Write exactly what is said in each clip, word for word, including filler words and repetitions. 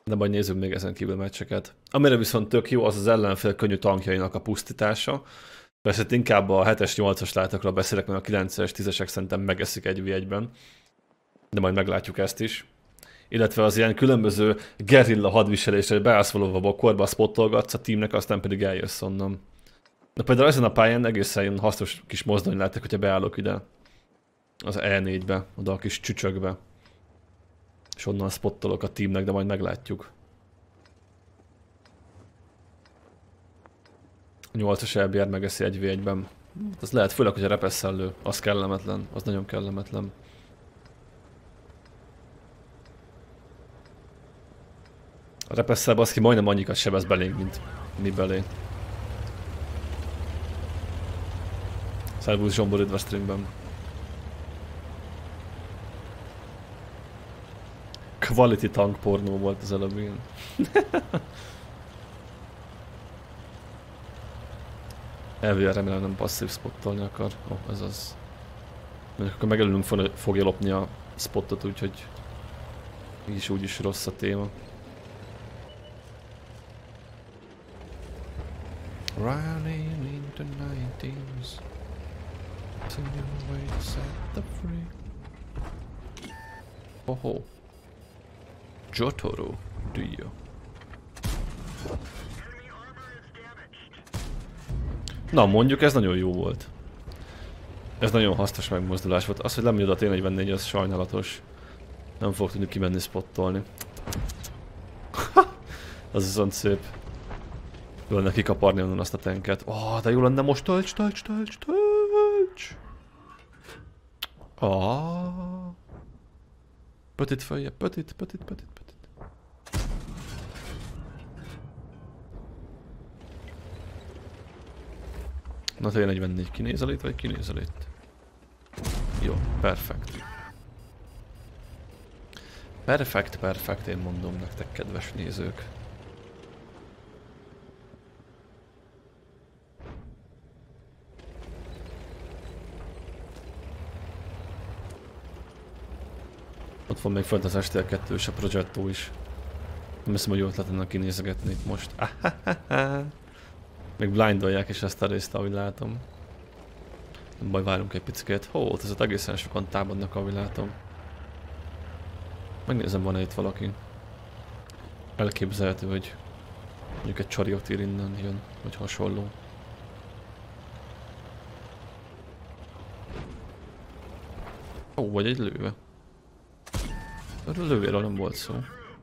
De majd nézzük még ezen kívül meccseket. Amire viszont tök jó, az az ellenfél könnyű tankjainak a pusztítása. Persze inkább a hetes nyolcas látokról beszélek, mert a kilences tízesek szerintem megeszik egy vé egyben. De majd meglátjuk ezt is. Illetve az ilyen különböző gerilla hadviselésre beállsz valóban a bokorba, spottolgatsz a teamnek, aztán pedig eljössz onnan. De például ezen a pályán egészen hasznos kis mozdony láttak, hogyha beállok ide. Az E négybe, oda a kis csücsökbe. És onnan spottolok a teamnek, de majd meglátjuk. A nyolcas el bé er megeszi egy vé egyben. Ez lehet, főleg, hogy a repesszel lő. Az kellemetlen, az nagyon kellemetlen. A repesszel baszki majdnem annyikat sebez belénk, mint mi belé. Szervusz Zsombor, üdv a streamben. Quality tank pornó volt az előbb, igen. Elvileg remélem nem passzív spottolni akar. Ó, oh, ez az. Mondjuk akkor megelőlünk fogja lopni a spottot, úgyhogy így is úgy is rossz a téma. Running in the nineties, singing away to set the free. Oho. Jotaro, do you? Na mondjuk ez nagyon jó volt. Ez nagyon hasznos megmozdulás volt. Az, hogy nem jött a T negyvennégy, az sajnálatos. Nem fog tudni kimenni spottolni. Az viszont szép. Jó lenne kikaparni onnan azt a tanket. Oh, de jó lenne most tölts, tölts, tölts, tölts! Ah. Pötit följebb, pötit, pötit, pötit, pötit. Na T negyvennégy kinézel itt, vagy kinézel itt? Jó, perfekt. Perfekt, perfekt, én mondom nektek, kedves nézők. Ott van még fönt az es té el kettő és a Progetto is. Nem hiszem, hogy jó ötlet lenne kinézegetni itt most. Még blindolják is ezt a részt, ahogy látom. Nem baj, várunk egy picit. Hó, ott ezért egészen sokan támadnak, ahogy látom. Megnézem, van-e itt valaki. Elképzelhető, hogy mondjuk egy charioteer innen jön, vagy hasonló. Ó, vagy egy lőve. Erről a lővéről nem volt szó.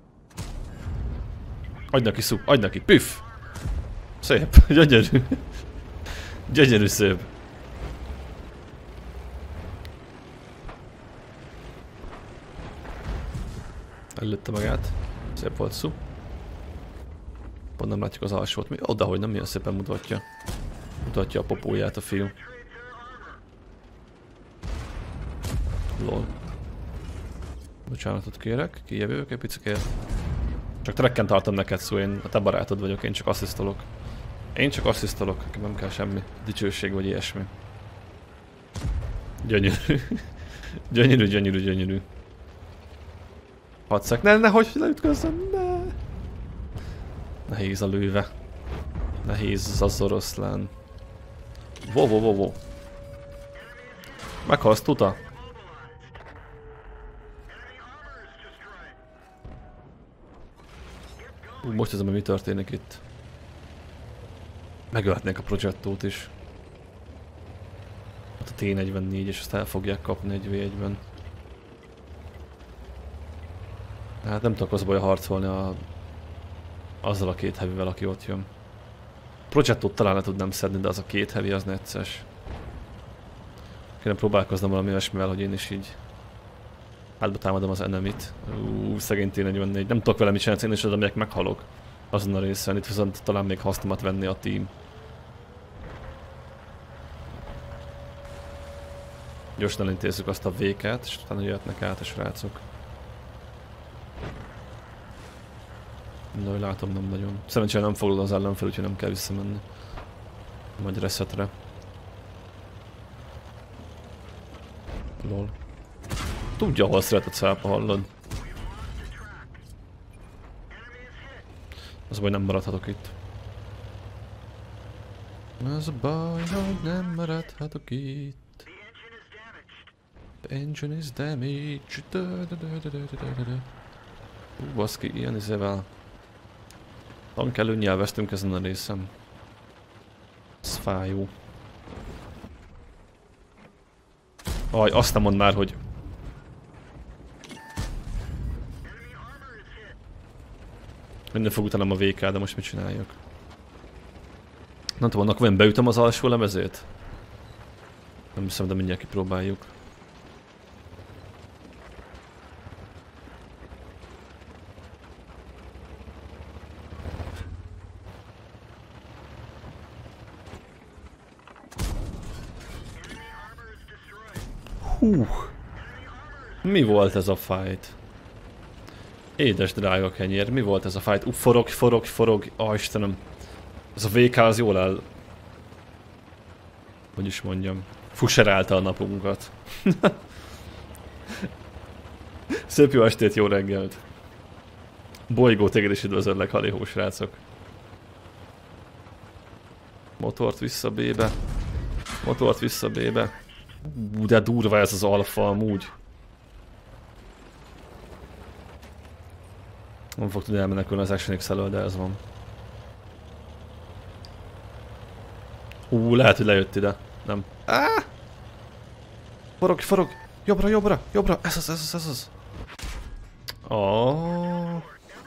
Adj neki szú, adj neki, püff! Szép, gyönyörű. Gyönyörű szép. Előtte magát. Szép volt szú. Pont nem látjuk az alsót. Mi? Odahogy nem milyen szépen mutatja. Mutatja a popóját a fiú. Lol. Bocsánatot kérek, kijövök egy picikért. Csak trekken tartom neked szó, én a te barátod vagyok, én csak asszisztolok. Én csak asszisztolok, nem kell semmi dicsőség vagy ilyesmi. Gyönyörű. Gyönyörű, gyönyörű, gyönyörű. Hadszak, ne, nehogy leütközzem, ne! Nehéz a lőve. Nehéz az oroszlán. Vo, vo, vo, vo. Meghalsz, tuta? Ú, most ez, mi történik itt. Megölhetnék a Progettót is. Hát a T negyvennégy, és azt el fogják kapni egy vé egyben. Hát nem tudok az baj harcolni a... azzal a két heavyvel, aki ott jön. Progettót talán le tudnám szedni, de az a két heavy az necces. Kéne próbálkoznom valami olyasmivel, hogy én is így hátba támadom az enemit. Ú, szegény T negyvennégy. Nem tudok vele mit csinálni, én is oda megyek, meghalok. Azon a részen, itt viszont talán még hasznomat venni a team. Gyorsan elintézzük azt a véket, és utána jöhetnek át a srácok. De hogy látom, nem nagyon. Szerencsére nem foglal az ellenfél, úgyhogy nem kell visszamenni. Majd resetre. Lol. Tudja, hol szeret a cápa, hallod? Az baj, nem maradhatok itt. Az a baj, hogy nem maradhatok itt. The engine is damaged. Da, da, da, da, da, da, da. Hú, baszki, ilyen izével. Tank előnyel vesztünk ezen a részem. Ez fájó. Aj, azt nem mondd már, hogy... Minden fog utána a vé ká, de most mit csináljak? Nem tudom, annak vajon beütöm az alsó lemezét? Nem hiszem, de mindjárt kipróbáljuk. Hú. Mi volt ez a fight? Édes drága kenyér, mi volt ez a fight? Uf, forog, forog, forog, ó, Istenem. Ez a vé ká az jól áll. Hogy is mondjam. Fuserálta a napunkat. Szép jó estét, jó reggelt. Bolygó, téged is üdvözöllek, halihó srácok. Motort vissza B-be. Motort vissza B-be. Ú, de durva ez az alfa amúgy. Nem fog tudni elmenekülni az Action X elől, de ez van. Ú, lehet, hogy lejött ide. Nem. Áh! Forog, forog! Jobbra, jobbra, jobbra! Ez az, ez az, ez az! Oh.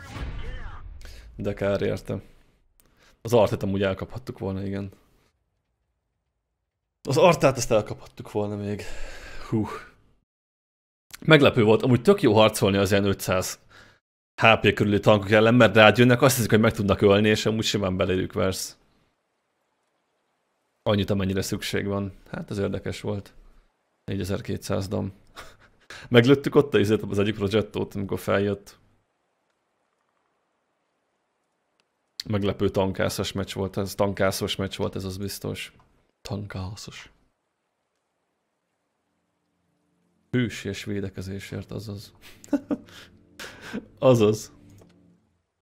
De kár érte. Az artát amúgy elkaphattuk volna, igen. Az artát ezt elkaphattuk volna még. Hú. Meglepő volt, amúgy tök jó harcolni az ilyen ötszáz há pé körüli tankok ellen, mert rád jönnek, azt hiszik, hogy meg tudnak ölni, és amúgy simán beléjük versz. Annyit, amennyire szükség van. Hát ez érdekes volt. négyezer-kétszáz dam. Meglőttük ott az egyik projektót, amikor feljött. Meglepő tankászos meccs volt ez. Tankászos meccs volt ez, az biztos. Tankászos. Hősies védekezésért, azaz. Azaz.